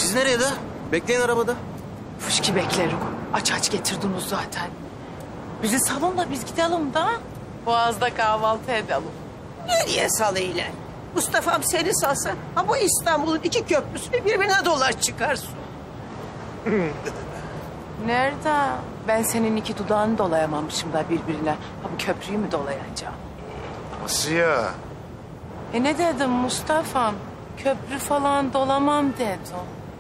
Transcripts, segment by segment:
Siz nereye de? Bekleyin arabada. Fışkı beklerim. Aç getirdiniz zaten. Bizi salonla biz gidelim da. Boğaz'da kahvaltı edelim. Nereye salıyla? Mustafa'm seni salsa, ha bu İstanbul'un iki köprüsünü birbirine dolar çıkarsın. Nerede? Ben senin iki dudağını dolayamamışım da birbirine. Ha bu köprüyü mü dolayacağım? Asiye. Ne dedim Mustafa'm? Köprü falan dolamam dedim.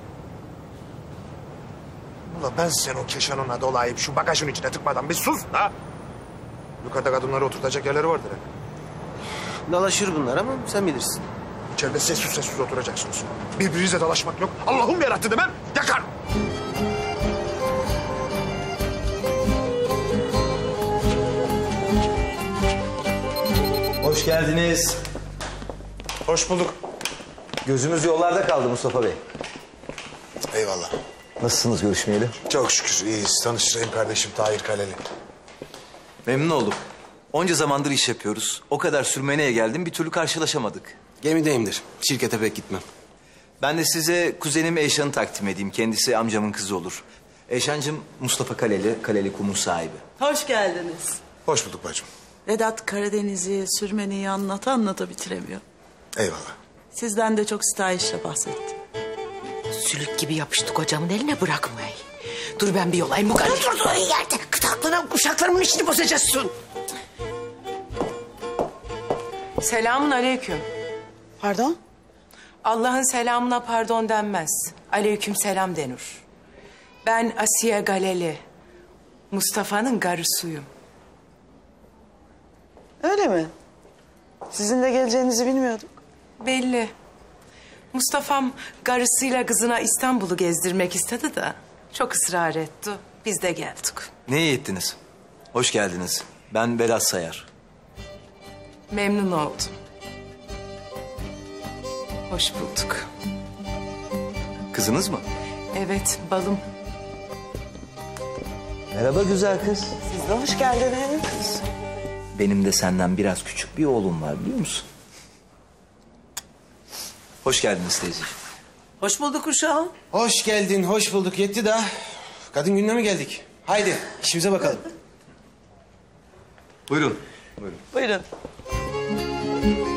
Ula ben sen o keşanına dolayıp şu bagajın içine tıkmadan bir sus da. Yukarıda kadınları oturtacak yerleri vardır hep. Dalaşır bunlar ama sen bilirsin. İçeride sessiz oturacaksınız. Birbirinize dalaşmak yok. Allah'ım yarattı demem, yakar. Hoş geldiniz. Hoş bulduk. Gözümüz yollarda kaldı Mustafa Bey. Eyvallah. Nasılsınız görüşmeyeli? Çok şükür iyiyiz. Tanıştırayım kardeşim Tahir Kaleli. Memnun oldum. Onca zamandır iş yapıyoruz. O kadar sürmeneye geldim bir türlü karşılaşamadık. Gemideyimdir. Şirkete pek gitmem. Ben de size kuzenim Eyşan'ı takdim edeyim. Kendisi amcamın kızı olur. Eyşancığım Mustafa Kaleli Kum'un sahibi. Hoş geldiniz. Hoş bulduk bacım. Vedat Karadeniz'i, Sürmeni'yi anlata bitiremiyor. Eyvallah. Sizden de çok sitayişle bahsetti. Sülük gibi yapıştık hocamın eline bırakmayın. Dur ben bir yolayım bu kadar. Dur yerde. Kıtaklığına kuşaklarımın içini bozacaksın. Selamun aleyküm. Pardon? Allah'ın selamına pardon denmez. Aleyküm selam denir. Ben Asiye Galeli. Mustafa'nın karısıyım. Öyle mi? Sizin de geleceğinizi bilmiyorduk. Belli. Mustafa'm karısıyla kızına İstanbul'u gezdirmek istedi de çok ısrar etti. Biz de geldik. Ne iyi ettiniz. Hoş geldiniz. Ben Vedat Sayar. Memnun oldum. Hoş bulduk. Kızınız mı? Evet, balım. Merhaba güzel kız. Siz de hoş geldiniz. Benim de senden biraz küçük bir oğlum var biliyor musun? Hoş geldiniz teyzeciğim. Hoş bulduk uşağım. Hoş geldin, hoş bulduk. Yetti daha. Kadın gününe mi geldik? Haydi işimize bakalım. Buyurun. Buyurun.